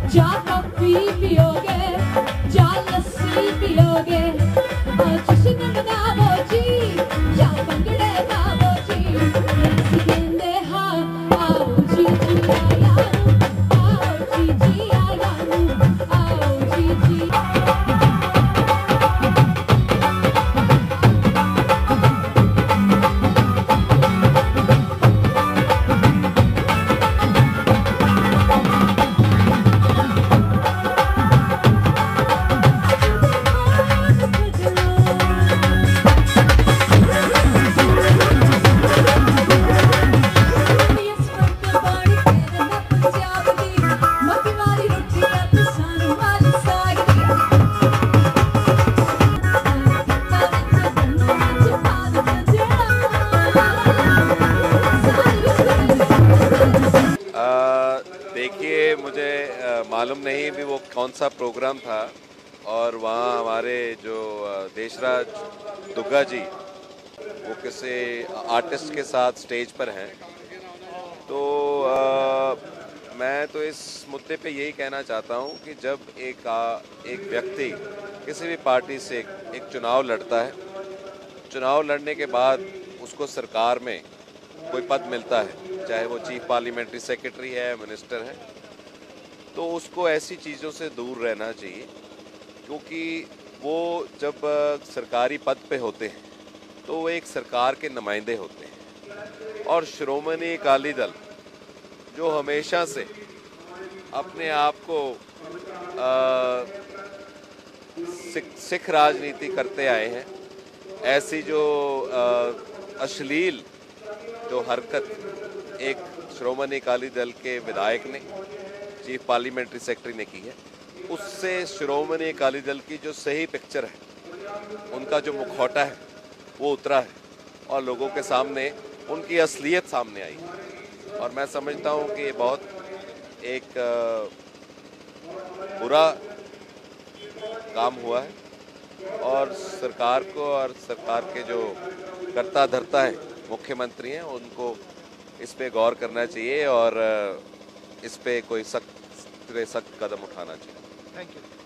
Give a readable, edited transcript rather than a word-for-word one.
जा कॉफी पियोगे, जा लस्सी पियोगे, जश्न मनाओ जी, या भंगड़े गाओ जी, रस कहंदे हाँ आओ जी जी आया नू, आओ जी जी आया नू, आओ जी जी। देखिए, मुझे मालूम नहीं भी वो कौन सा प्रोग्राम था और वहाँ हमारे जो देशराज दुग्गा जी वो किसी आर्टिस्ट के साथ स्टेज पर हैं। तो मैं तो इस मुद्दे पे यही कहना चाहता हूँ कि जब एक व्यक्ति किसी भी पार्टी से एक चुनाव लड़ता है, चुनाव लड़ने के बाद उसको सरकार में कोई पद मिलता है, चाहे वो चीफ पार्लियामेंट्री सेक्रेटरी है, मिनिस्टर है, तो उसको ऐसी चीज़ों से दूर रहना चाहिए, क्योंकि वो जब सरकारी पद पे होते हैं तो वो एक सरकार के नुमाइंदे होते हैं। और श्रोमणी अकाली दल जो हमेशा से अपने आप को सिख राजनीति करते आए हैं, ऐसी जो अश्लील जो हरकत एक श्रोमणी अकाली दल के विधायक ने चीफ पार्लियामेंट्री सेक्रेटरी ने की है, उससे श्रोमणी अकाली दल की जो सही पिक्चर है, उनका जो मुखौटा है वो उतरा है और लोगों के सामने उनकी असलियत सामने आई है। और मैं समझता हूँ कि ये बहुत एक बुरा काम हुआ है और सरकार को और सरकार के जो कर्ता धर्ता हैं, मुख्यमंत्री हैं, उनको इस पे गौर करना चाहिए और इस पे कोई सख्त कदम उठाना चाहिए। Thank you.